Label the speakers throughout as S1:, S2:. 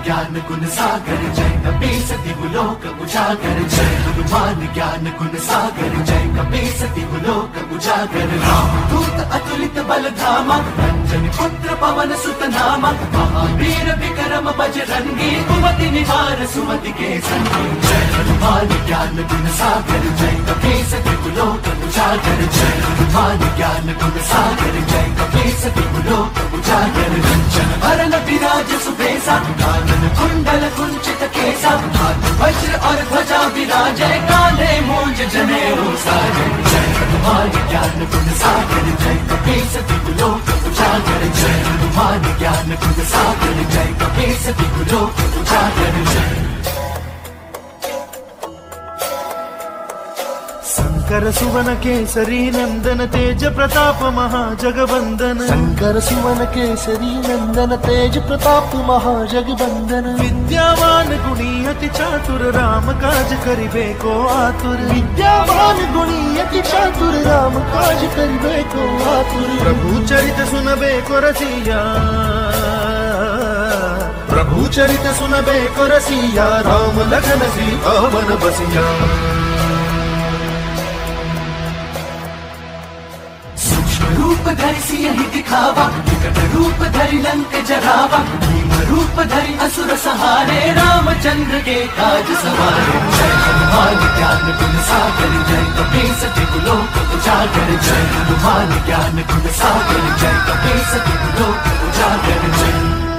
S1: ज्ञान गुण सागर जय कपीस दिवलोक उजागर जय हनुमान ज्ञान गुण सागर जय कपीस दिवलोक उजागर रामदूत अतुलित बल धामा अंजनी पुत्र पवन सुत नामा महावीर विक्रम बजरंगी कुमति निवार सुमति के संगी जय हनुमान ज्ञान गुण सागर जय कपीस दिवलोक उजागर जय हनुमान ज्ञान गुण सागर जय कपीस दिवलोक उजागर कंचन वरण विराज सुबेसा कानन कुंडल कुंचित केसा हाथ वज्र और ध्वजा विराजै कांधे मूंज जनेऊ साजै जय हनुमान ज्ञान गुण सागर जय कपीस दिवलोक उजागर जय हनुमान ज्ञान गुण सागर जय कपीस दिवलोक उजागर जय
S2: शंकर सुवन केसरी नंदन तेज प्रताप महाजगवंदन
S3: शंकर सुवन केसरी नंदन तेज प्रताप महाजगवंदन
S2: विद्यावान गुणी अति चातुर राम काज करिबे को आतुर
S3: विद्यावान गुणी अति चातुर राम काज करिबे को आतुर
S2: प्रभु चरित सुनबे को रसिया प्रभु चरित सुनबे को रसिया राम लखन सीता वन बसिया
S1: रूप धरि सियहि दिखावा विकट रूप धरि लंक जरावा भीम रूप धरि असुर सहारे रामचंद्र के काज सवारे जय हनुमान ज्ञान गुण सागर जय कपीस दिवलोक उजागर जय हनुमान ज्ञान गुण सागर जय कपीस दिवलोक उजागर जय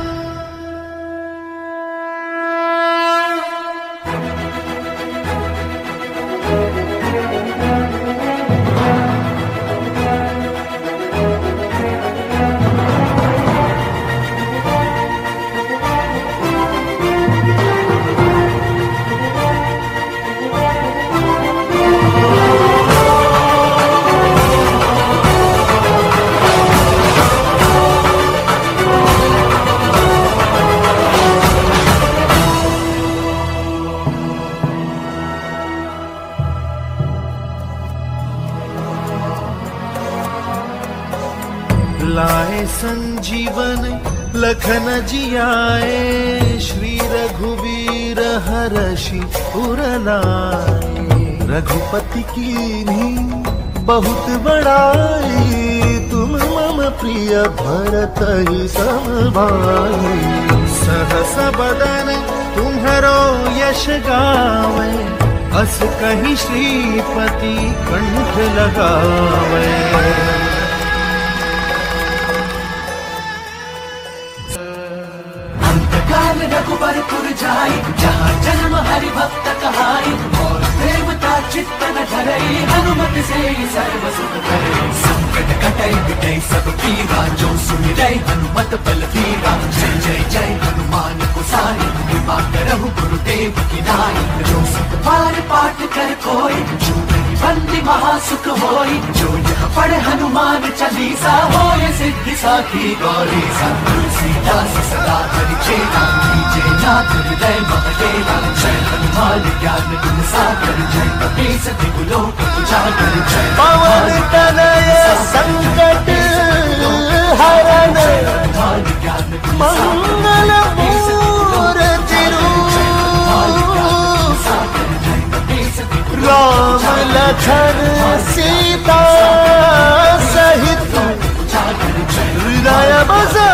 S2: लाए संजीवन लखन जियाए श्री रघुवीर हरषि उर लाए रघुपति कीन्ही बहुत बड़ाई तुम मम प्रिय भरत ही सम भाई सहस बदन तुम्हरो यश गावे अस कहीं श्रीपति कंठ लगावे
S1: रघुबरपुर जाई जहाँ जन्म हरि भक्त कहाई और देवता चित्त न धरई हनुमत से सर्व सुख करे संकट कटई बिटई सब पीरा जो सुमिरै हनुमत बल धीरा जय जय जय हनुमान गोसाई कृपा करहु गुरुदेव की नाई जो सुख पार पाठ कर कोई जो बंदी महासुख होई जो यह पढ़े हनुमान चालीसा होए सिद्धि साखी गौरी तुलसीदास सदा हरि चेला कीजे नाथ हृदय महदेवा जय हनुमान ज्ञान गुण सागर जय कपीस दिवलोक उजागर जय
S3: पवन तनय संकट हरण मंगल मूर्ति राम लखन सीता सहित हृदय बसा